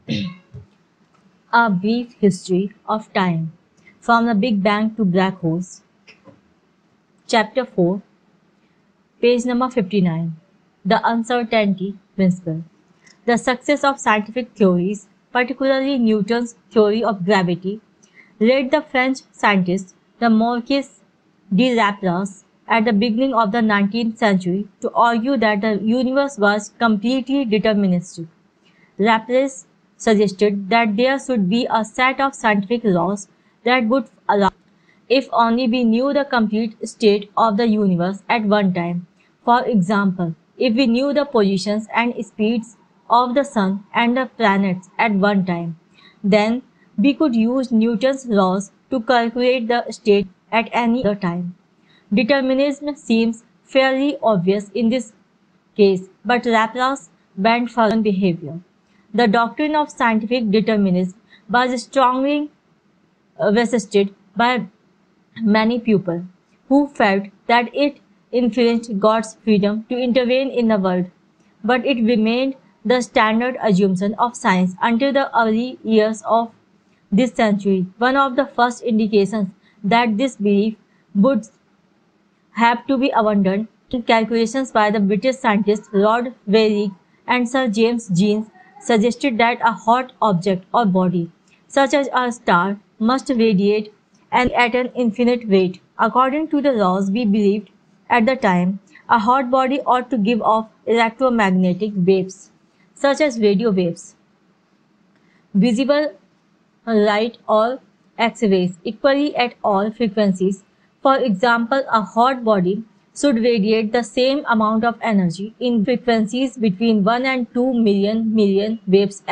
A Brief History of Time From the Big Bang to Black Holes. Chapter 4, page number 59. The Uncertainty Principle. The success of scientific theories, particularly Newton's theory of gravity, led the French scientist, the Marquis de Laplace, at the beginning of the 19th century to argue that the universe was completely deterministic. Laplace suggested that there should be a set of scientific laws that would allow if only we knew the complete state of the universe at one time. For example, if we knew the positions and speeds of the sun and the planets at one time, then we could use Newton's laws to calculate the state at any other time. Determinism seems fairly obvious in this case, but Laplace went further on behavior. The doctrine of scientific determinism was strongly resisted by many people who felt that it infringed God's freedom to intervene in the world, but it remained the standard assumption of science until the early years of this century. One of the first indications that this belief would have to be abandoned in calculations by the British scientists Lord Rayleigh and Sir James Jeans suggested that a hot object or body, such as a star, must radiate and at an infinite rate. According to the laws we believed at the time, a hot body ought to give off electromagnetic waves, such as radio waves, visible light or X-rays, equally at all frequencies. For example, a hot body should radiate the same amount of energy in frequencies between 1 and 2 million waves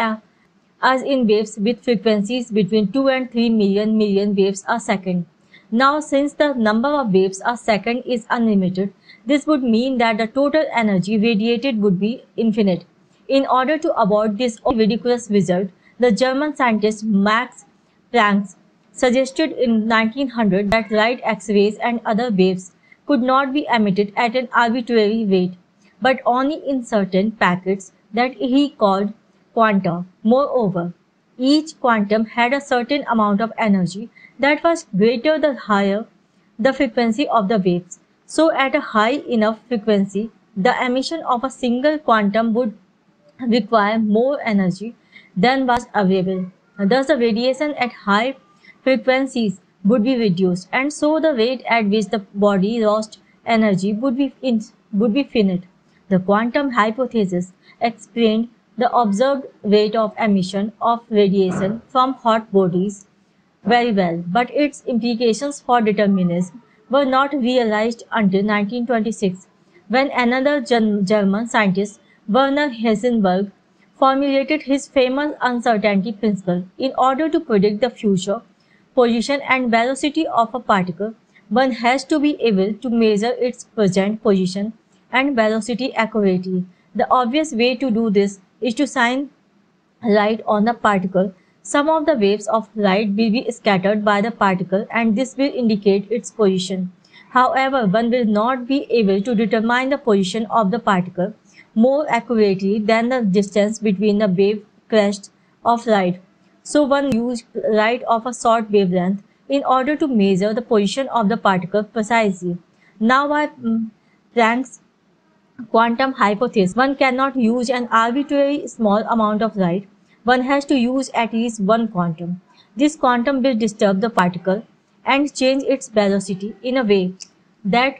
as in waves with frequencies between 2 and 3 million waves a second. Now, since the number of waves a second is unlimited, this would mean that the total energy radiated would be infinite. In order to avoid this ridiculous result, the German scientist Max Planck suggested in 1900 that light, X-rays and other waves could not be emitted at an arbitrary rate, but only in certain packets that he called quanta. Moreover, each quantum had a certain amount of energy that was greater the higher the frequency of the waves. So at a high enough frequency, the emission of a single quantum would require more energy than was available. Thus, the radiation at high frequencies would be reduced, and so the rate at which the body lost energy would be finite. The quantum hypothesis explained the observed rate of emission of radiation from hot bodies very well, but its implications for determinism were not realized until 1926, when another German scientist, Werner Heisenberg, formulated his famous uncertainty principle. In order to predict the future position and velocity of a particle, one has to be able to measure its present position and velocity accurately. The obvious way to do this is to shine light on the particle. Some of the waves of light will be scattered by the particle and this will indicate its position. However, one will not be able to determine the position of the particle more accurately than the distance between the wave crests of light. So one used light of a short wavelength in order to measure the position of the particle precisely. Now by Planck's quantum hypothesis, one cannot use an arbitrary small amount of light. One has to use at least one quantum. This quantum will disturb the particle and change its velocity in a way that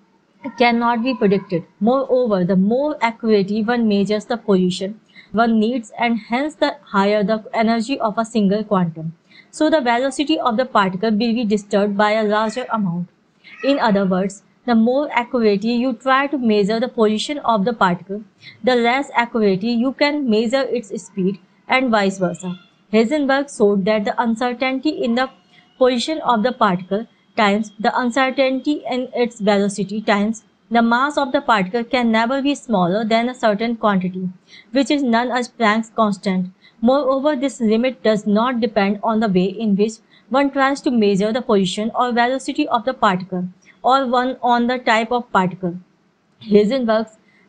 cannot be predicted. Moreover, the more accurately one measures the position one needs, and hence the higher the energy of a single quantum, so the velocity of the particle will be disturbed by a larger amount. In other words, the more accurately you try to measure the position of the particle, the less accurately you can measure its speed, and vice versa. Heisenberg showed that the uncertainty in the position of the particle times the uncertainty in its velocity times the mass of the particle can never be smaller than a certain quantity, which is known as Planck's constant. Moreover, this limit does not depend on the way in which one tries to measure the position or velocity of the particle, or one on the type of particle. Heisenberg's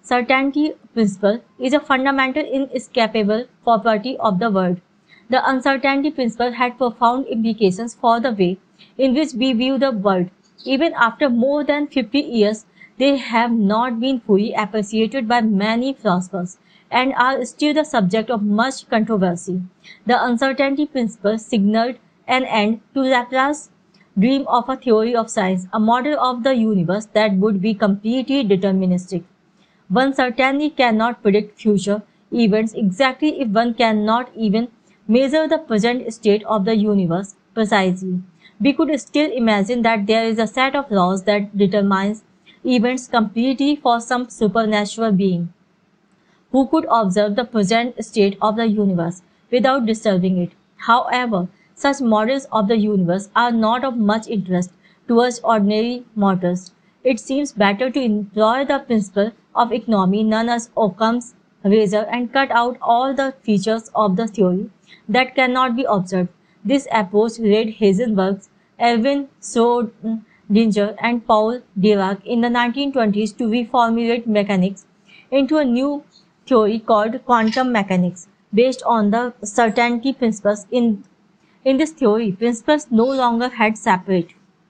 certainty principle is a fundamental inescapable property of the world. The uncertainty principle had profound implications for the way in which we view the world. Even after more than 50 years, they have not been fully appreciated by many philosophers and are still the subject of much controversy. The uncertainty principle signaled an end to Laplace's dream of a theory of science, a model of the universe that would be completely deterministic. One certainly cannot predict future events exactly if one cannot even measure the present state of the universe precisely. We could still imagine that there is a set of laws that determines events completely for some supernatural being who could observe the present state of the universe without disturbing it. However, such models of the universe are not of much interest to us ordinary mortals. It seems better to employ the principle of economy known as Occam's razor and cut out all the features of the theory that cannot be observed. This approach led Heisenberg, Erwin Schrödinger, and Paul Dirac in the 1920s to reformulate mechanics into a new theory called quantum mechanics, based on the certainty principles. In this theory, principles no longer had separate,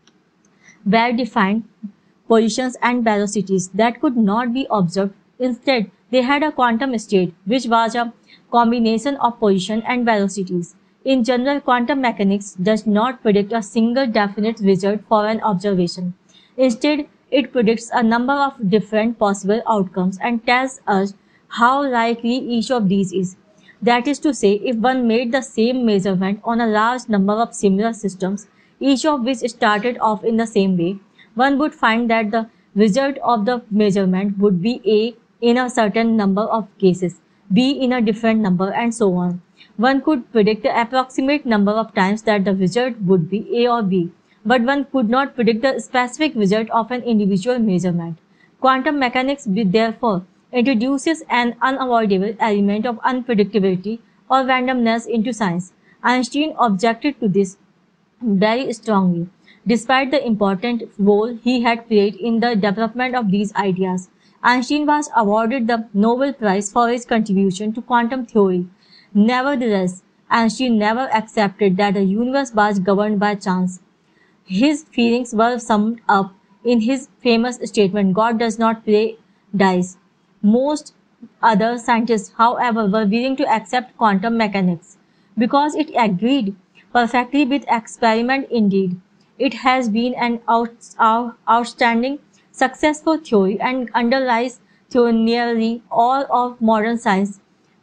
well-defined positions and velocities that could not be observed. Instead, they had a quantum state, which was a combination of position and velocities. In general, quantum mechanics does not predict a single definite result for an observation. Instead, it predicts a number of different possible outcomes and tells us how likely each of these is. That is to say, if one made the same measurement on a large number of similar systems, each of which started off in the same way, one would find that the result of the measurement would be A in a certain number of cases, B in a different number, and so on. One could predict the approximate number of times that the result would be A or B, but one could not predict the specific result of an individual measurement. Quantum mechanics therefore introduces an unavoidable element of unpredictability or randomness into science. Einstein objected to this very strongly. Despite the important role he had played in the development of these ideas, Einstein was awarded the Nobel Prize for his contribution to quantum theory. Nevertheless, Einstein never accepted that the universe was governed by chance. His feelings were summed up in his famous statement, God does not play dice. Most other scientists, however, were willing to accept quantum mechanics because it agreed perfectly with experiment. Indeed, it has been an outstanding, successful theory and underlies nearly all of modern science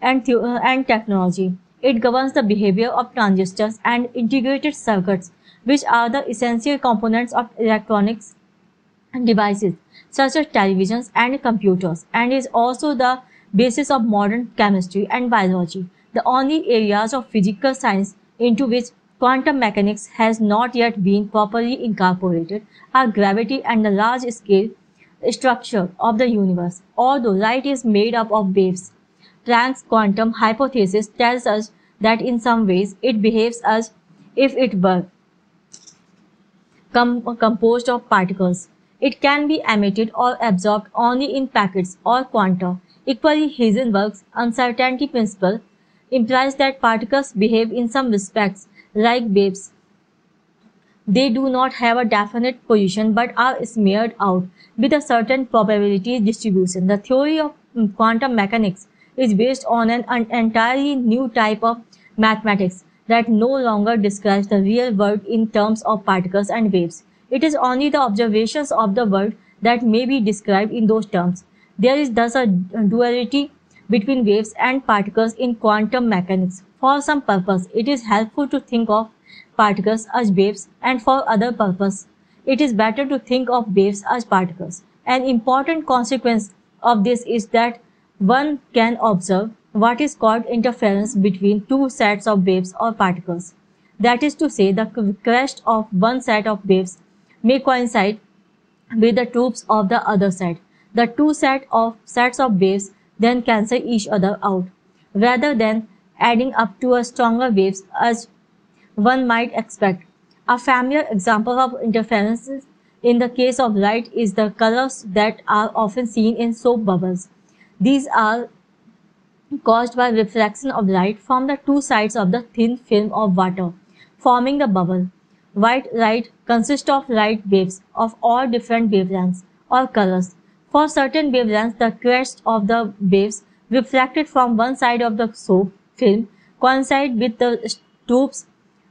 and technology. It governs the behavior of transistors and integrated circuits, which are the essential components of electronics devices such as televisions and computers, and is also the basis of modern chemistry and biology. The only areas of physical science into which quantum mechanics has not yet been properly incorporated are gravity and the large-scale structure of the universe. Although light is made up of waves, Planck's quantum hypothesis tells us that in some ways it behaves as if it were composed of particles. It can be emitted or absorbed only in packets or quanta. Equally, Heisenberg's uncertainty principle implies that particles behave in some respects like waves. They do not have a definite position but are smeared out with a certain probability distribution. The theory of quantum mechanics is based on an entirely new type of mathematics that no longer describes the real world in terms of particles and waves. It is only the observations of the world that may be described in those terms. There is thus a duality between waves and particles in quantum mechanics. For some purpose, it is helpful to think of particles as waves, and for other purpose, it is better to think of waves as particles. An important consequence of this is that one can observe what is called interference between two sets of waves or particles. That is to say, the crest of one set of waves may coincide with the troops of the other set. The two sets of waves then cancel each other out, rather than adding up to a stronger waves as one might expect. A familiar example of interferences in the case of light is the colors that are often seen in soap bubbles. These are caused by refraction of light from the two sides of the thin film of water, forming the bubble. White light consists of light waves of all different wavelengths or colors. For certain wavelengths, the crest of the waves reflected from one side of the soap film coincide with the tubes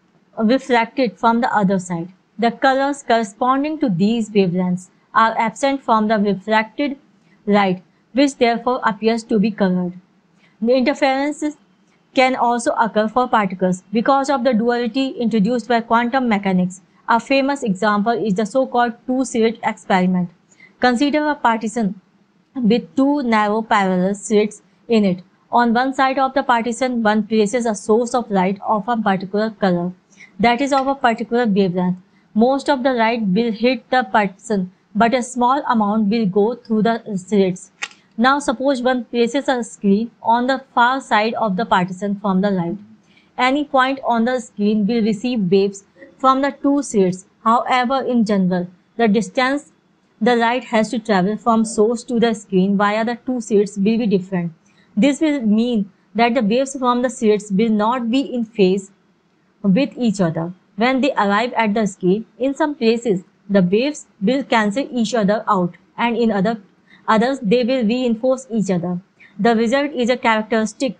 reflected from the other side. The colors corresponding to these wavelengths are absent from the refracted light, which therefore appears to be colored. The interferences can also occur for particles because of the duality introduced by quantum mechanics. A famous example is the so-called two-slit experiment. Consider a partition with two narrow parallel slits in it. On one side of the partition, one places a source of light of a particular color, that is of a particular wavelength. Most of the light will hit the partition, but a small amount will go through the slits. Now suppose one places a screen on the far side of the partition from the light. Any point on the screen will receive waves from the two slits. However, in general, the distance the light has to travel from source to the screen via the two slits will be different. This will mean that the waves from the slits will not be in phase with each other. When they arrive at the screen, in some places, the waves will cancel each other out, and in others they will reinforce each other. The result is a characteristic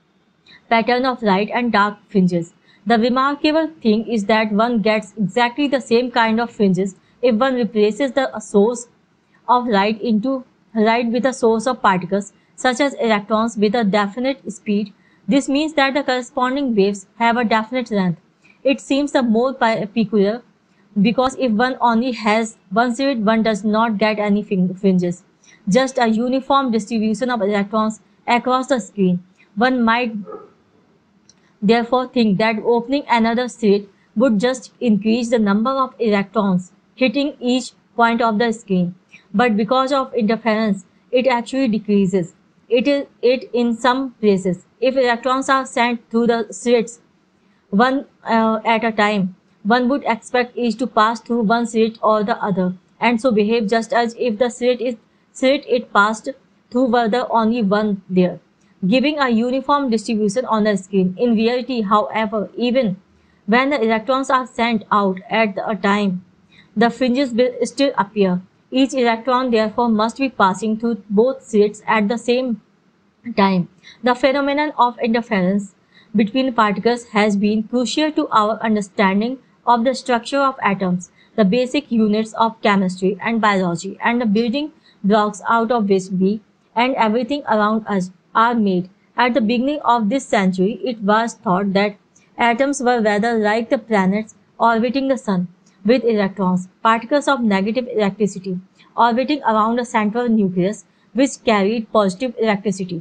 pattern of light and dark fringes. The remarkable thing is that one gets exactly the same kind of fringes if one replaces the source of light with a source of particles such as electrons with a definite speed. This means that the corresponding waves have a definite length. It seems the more peculiar because if one only has one slit, one does not get any fringes, just a uniform distribution of electrons across the screen. One might therefore think that opening another slit would just increase the number of electrons hitting each point of the screen. But because of interference, it actually decreases it in some places. If electrons are sent through the slits one at a time, one would expect each to pass through one slit or the other, and so behave just as if the slit it passed through were the only one there, giving a uniform distribution on the screen. In reality, however, even when the electrons are sent out at a time, the fringes will still appear. Each electron therefore must be passing through both slits at the same time. The phenomenon of interference between particles has been crucial to our understanding of the structure of atoms, the basic units of chemistry and biology, and the building blocks out of which we and everything around us are made. At the beginning of this century, it was thought that atoms were rather like the planets orbiting the sun, with electrons, particles of negative electricity, orbiting around a central nucleus which carried positive electricity.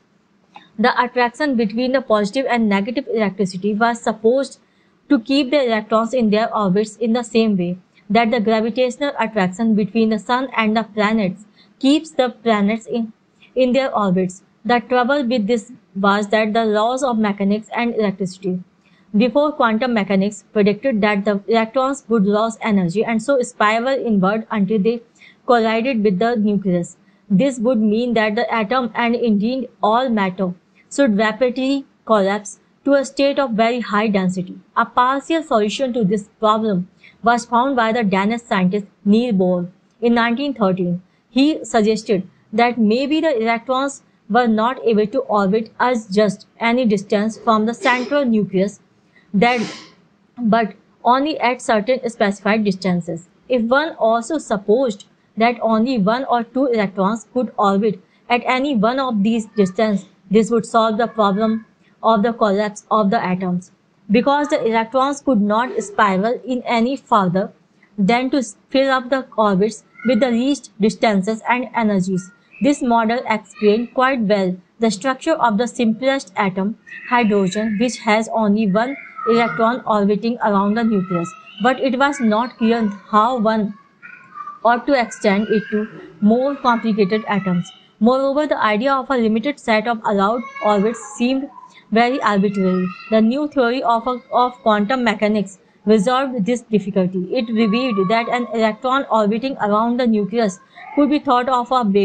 The attraction between the positive and negative electricity was supposed to keep the electrons in their orbits in the same way that the gravitational attraction between the sun and the planets keeps the planets in their orbits. The trouble with this was that the laws of mechanics and electricity before quantum mechanics predicted that the electrons would lose energy and so spiral inward until they collided with the nucleus. This would mean that the atom and indeed all matter should rapidly collapse to a state of very high density. A partial solution to this problem was found by the Danish scientist Niels Bohr in 1913. He suggested that maybe the electrons were not able to orbit at just any distance from the central nucleus, that but only at certain specified distances. If one also supposed that only one or two electrons could orbit at any one of these distances, this would solve the problem of the collapse of the atoms. Because the electrons could not spiral in any further than to fill up the orbits with the least distances and energies. This model explained quite well the structure of the simplest atom, hydrogen, which has only one electron orbiting around the nucleus. But it was not clear how one ought to extend it to more complicated atoms. Moreover, the idea of a limited set of allowed orbits seemed very arbitrary. The new theory of quantum mechanics resolved this difficulty. It revealed that an electron orbiting around the nucleus could be thought of a wave,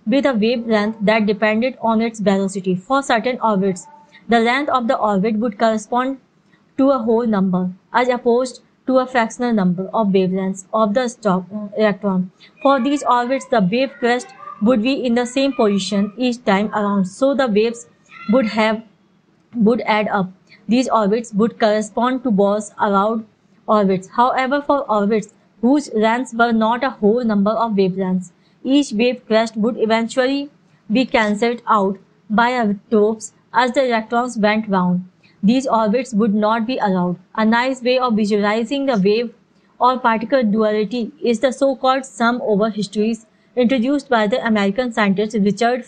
with a wavelength that depended on its velocity. For certain orbits, the length of the orbit would correspond to a whole number as opposed to a fractional number of wavelengths of the electron. For these orbits, the wave crest would be in the same position each time around, so the waves would have would add up. These orbits would correspond to Bohr's around orbits. However, for orbits whose lengths were not a whole number of wavelengths, each wave crest would eventually be cancelled out by a tropes as the electrons went round. These orbits would not be allowed. A nice way of visualizing the wave or particle duality is the so-called sum over histories introduced by the American scientist Richard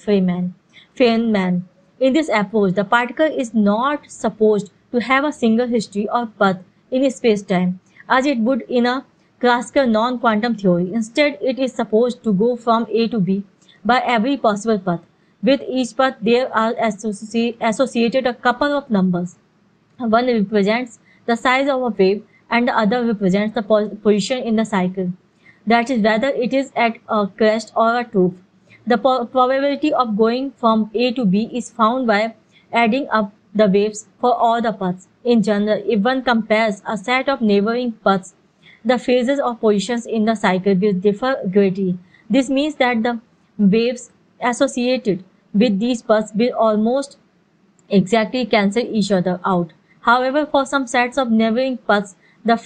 Feynman. In this approach, the particle is not supposed to have a single history or path in space-time, as it would in a classical non-quantum theory. Instead, it is supposed to go from A to B by every possible path. With each path, there are associated a couple of numbers. One represents the size of a wave and the other represents the position in the cycle. That is, whether it is at a crest or a trough. The probability of going from A to B is found by adding up the waves for all the paths. In general, if one compares a set of neighboring paths, the phases or positions in the cycle will differ greatly. This means that the waves associated with these paths will almost exactly cancel each other out. However, for some sets of neighboring paths, the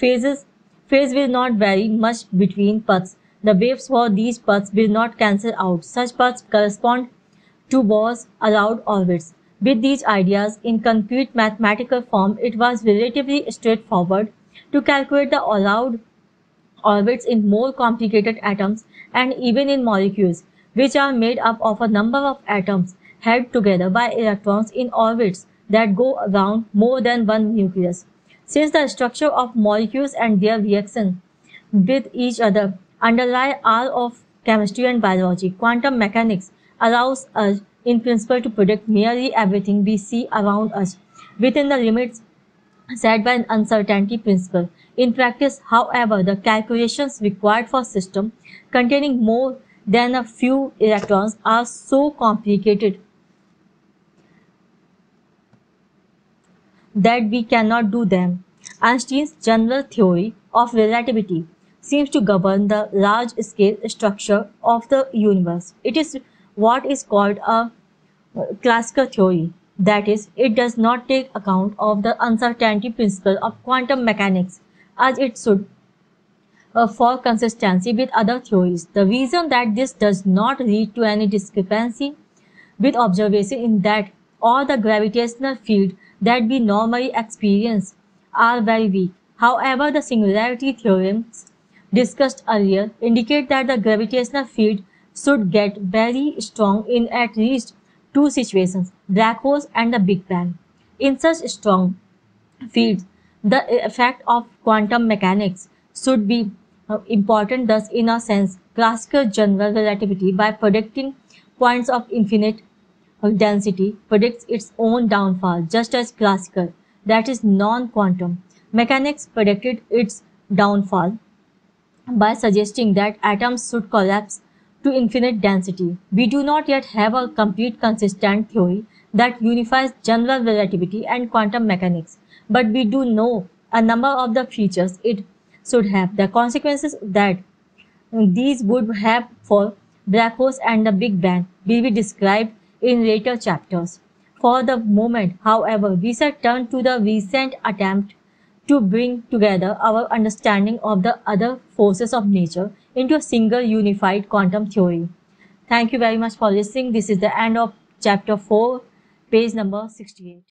phase will not vary much between paths. The waves for these paths will not cancel out. Such paths correspond to Bohr's allowed orbits. With these ideas in concrete mathematical form, it was relatively straightforward to calculate the allowed orbits in more complicated atoms and even in molecules, which are made up of a number of atoms held together by electrons in orbits that go around more than one nucleus. Since the structure of molecules and their reaction with each other underlie all of chemistry and biology, quantum mechanics allows us in principle to predict nearly everything we see around us within the limits set by an uncertainty principle. In practice, however, the calculations required for systems containing more than a few electrons are so complicated that we cannot do them. Einstein's general theory of relativity seems to govern the large-scale structure of the universe. It is what is called a classical theory. That is, it does not take account of the uncertainty principle of quantum mechanics as it should for consistency with other theories. The reason that this does not lead to any discrepancy with observation in that all the gravitational field that we normally experience are very weak. However, the singularity theorems discussed earlier indicate that the gravitational field should get very strong in at least two situations, black holes and the Big Bang. In such strong fields, the effect of quantum mechanics should be important. Thus, in a sense, classical general relativity, by predicting points of infinite density, predicts its own downfall, just as classical, that is non-quantum, mechanics predicted its downfall by suggesting that atoms should collapse to infinite density. We do not yet have a complete consistent theory that unifies general relativity and quantum mechanics, but we do know a number of the features it should have. The consequences that these would have for black holes and the Big Bang will be described in later chapters. For the moment, however, we shall turn to the recent attempt to bring together our understanding of the other forces of nature into a single unified quantum theory. Thank you very much for listening. This is the end of chapter 4, page number 68.